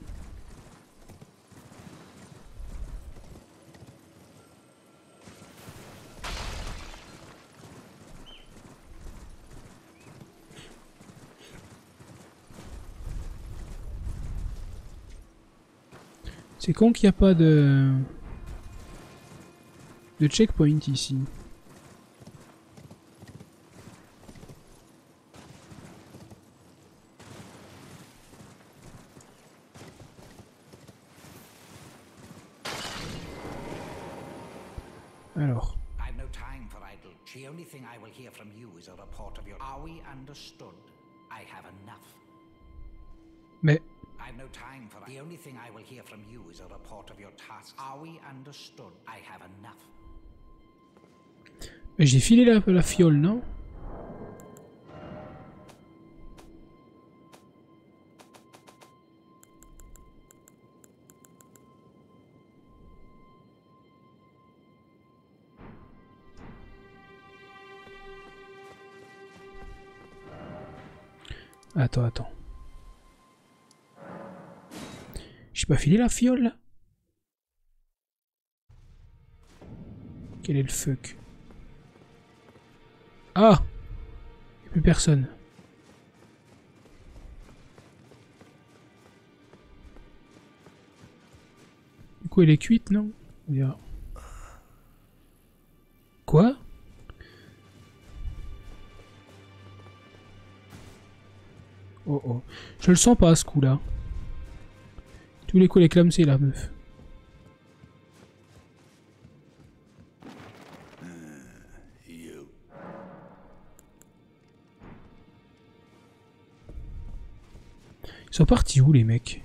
C'est con qu'il n'y a pas de checkpoint ici. Alors. I've no time for idle. The only thing I will hear from you is a report of your... Are we understood? I have enough. Mais... I've no time for... The only thing I will hear from you is a report of your tasks. Are we understood? I have enough. Mais j'ai filé la fiole, non? Attends. J'ai pas filé la fiole là? Quel est le fuck? Ah! Il n'y a plus personne. Du coup, elle est cuite, non? Quoi? Oh oh. Je le sens pas, ce coup-là. Tous les coups, elle est clamsée, la meuf. Ils sont partis où, les mecs?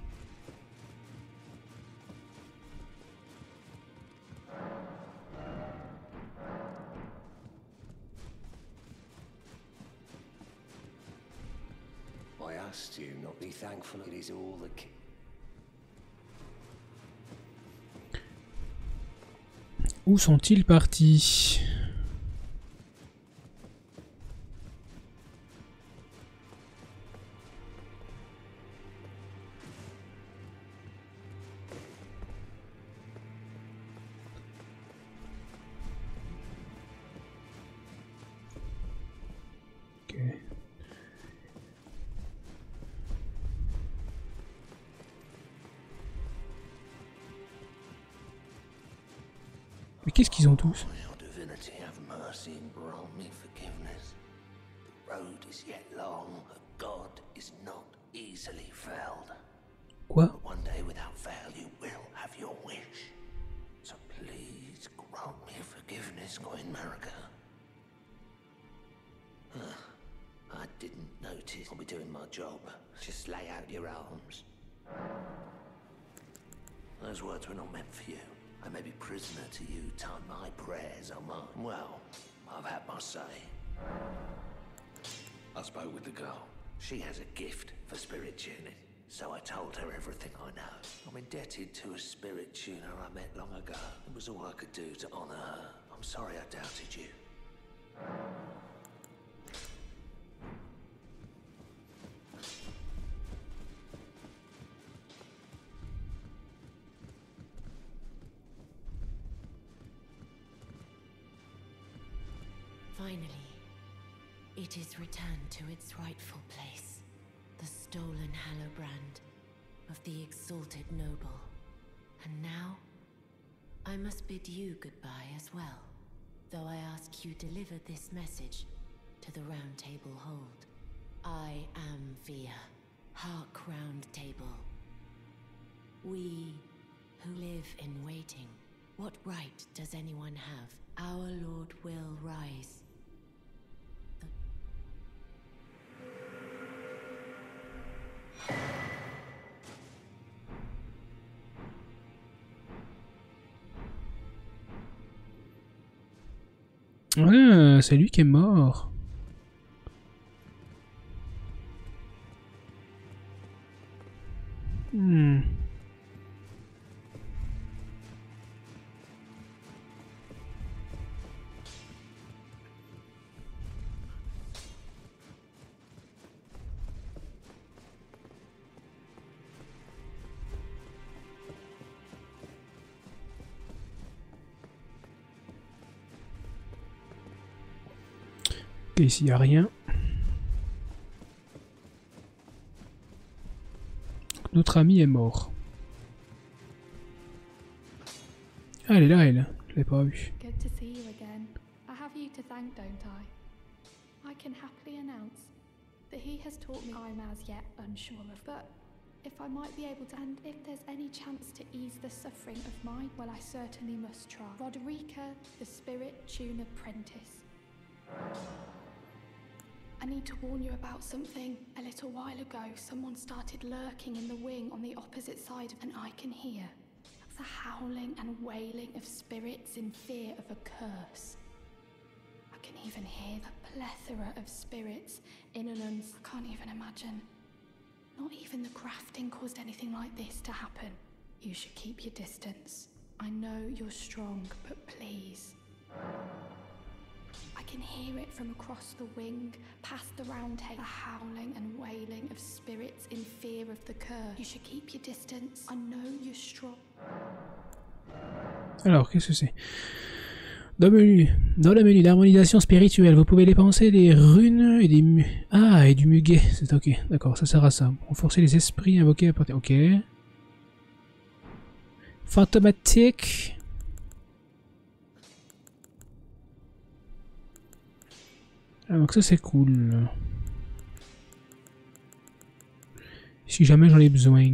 I asked you not to be thankful it is all the Où sont-ils partis? Mais qu'est-ce qu'ils ont tous? Quoi? One day without fail you will have your wish. So please grant me forgiveness, Queen Marika. I didn't notice. I'll be doing my job. Just lay out your arms. Those words were not meant for you. I may be prisoner to you, time my prayers are mine. Well, I've had my say. I spoke with the girl. She has a gift for spirit tuning, so I told her everything I know. I'm indebted to a spirit tuner I met long ago. It was all I could do to honor her. I'm sorry I doubted you. Finally, it is returned to its rightful place. The stolen Hallowbrand of the exalted noble. And now, I must bid you goodbye as well, though I ask you deliver this message to the Round Table Hold. I am Via, Hark Round Table. We who live in waiting, what right does anyone have? Our Lord will rise. Ah, c'est lui qui est mort. Ok, ici il n'y a rien. Notre ami est mort. Ah, elle est là, elle. Je l'ai pas vue. Good to see you again. I have you to thank, don't I? I can happily announce that he has taught me I'm as yet unsure of, but if I might be able to, and if there's any chance to ease the suffering of mine, well, I certainly must try. Roderica, the Spirit Tuner Apprentice. I need to warn you about something. A little while ago, someone started lurking in the wing on the opposite side, and I can hear the howling and wailing of spirits in fear of a curse. I can even hear the plethora of spirits in an I can't even imagine. Not even the grafting caused anything like this to happen. You should keep your distance. I know you're strong, but please. I can hear it from across the wing, past the round table, the howling and wailing of spirits in fear of the curse. You should keep your distance. I know you're strong. Alors, qu'est-ce que c'est? Dans le menu d'harmonisation spirituelle, vous pouvez dépenser des runes et des... Ah, et du muguet. C'est ok, d'accord, ça sert à ça. Renforcer les esprits invoqués à partir... Ok. Fantomatique. Ah, donc ça c'est cool. Si jamais j'en ai besoin.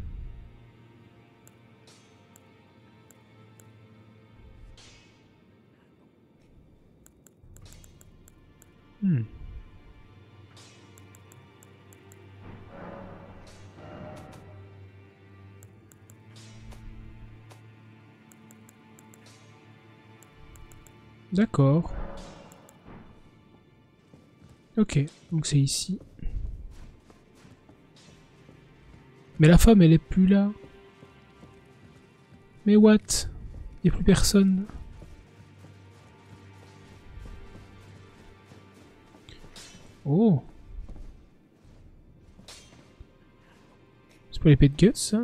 D'accord. Ok, donc c'est ici. Mais la femme, elle est plus là. Mais what? Il n'y a plus personne. Oh. C'est pas l'épée de Guts, ça?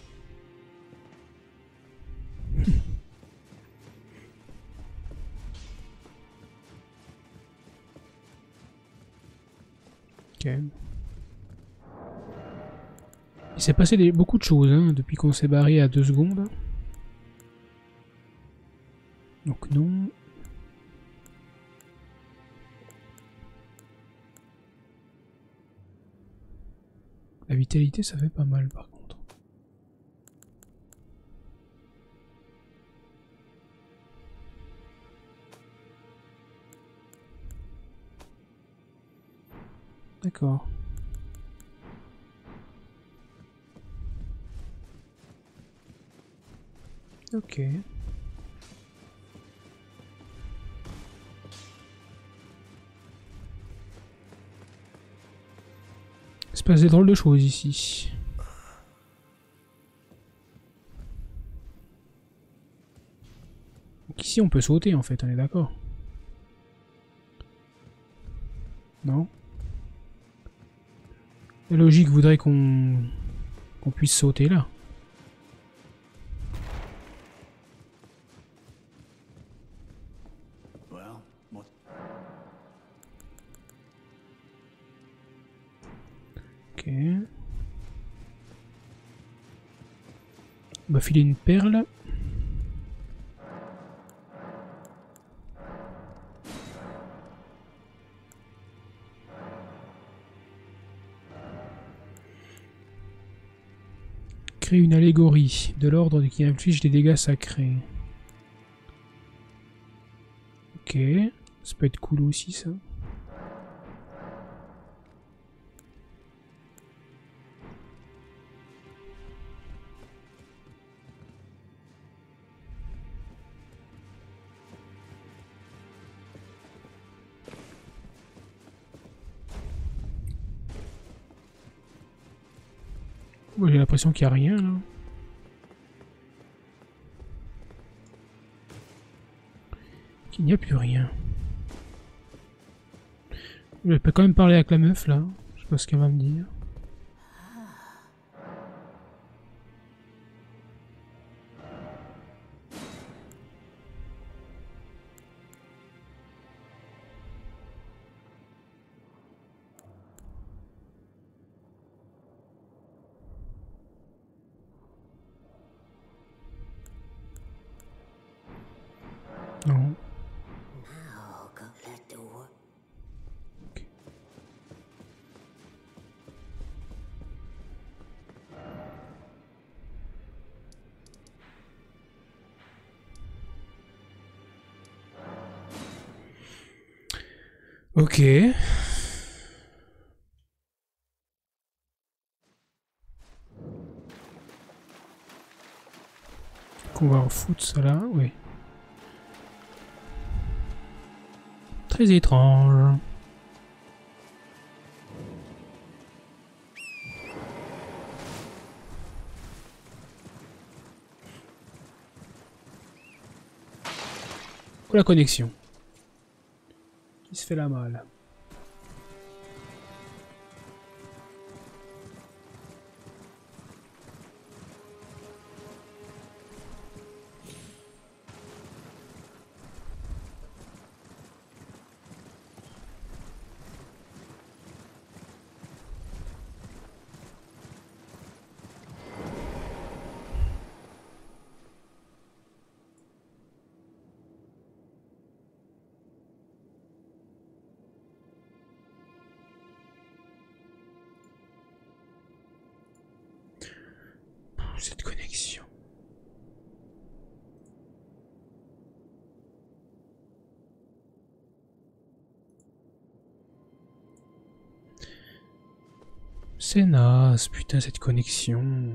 Ok. Il s'est passé beaucoup de choses hein, depuis qu'on s'est barré à 2 secondes. Donc non. La vitalité, ça fait pas mal par contre. D'accord. Ok. Il se passe des drôles de choses ici. Donc ici on peut sauter en fait, on est d'accord? Non? La logique voudrait qu'on puisse sauter là. Ok. On va filer une perle. Créer une allégorie de l'ordre qui inflige des dégâts sacrés. Ok. Ça peut être cool aussi ça. Moi j'ai l'impression qu'il n'y a rien là. Qu'il n'y a plus rien. Je peux quand même parler avec la meuf là. Je sais pas ce qu'elle va me dire. Non. Ok. Qu'on va refoutre ça là, oui. Très étrange. Oh la connexion. Qui se fait la malle. cette connexion. C'est naze, putain, cette connexion.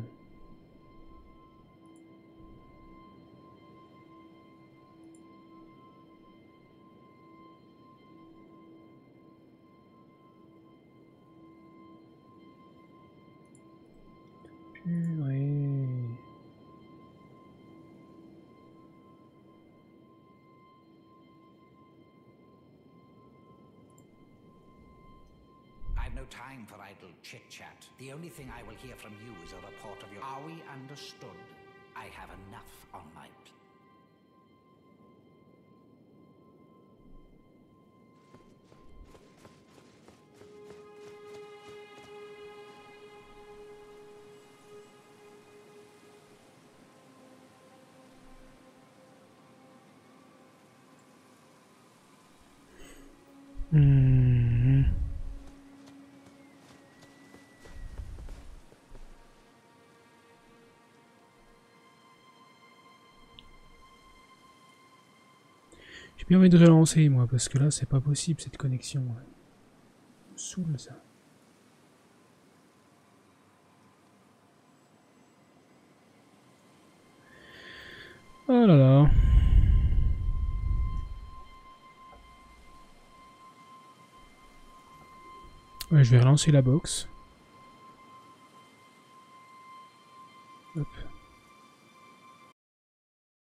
Purée. I've no time for idle chit-chat. The only thing I will hear from you is a report of your... Are we understood? I have enough on my plate. J'ai bien envie de relancer moi parce que là c'est pas possible cette connexion. Ça me saoule ça. Oh là là. Ouais, je vais relancer la box. Hop.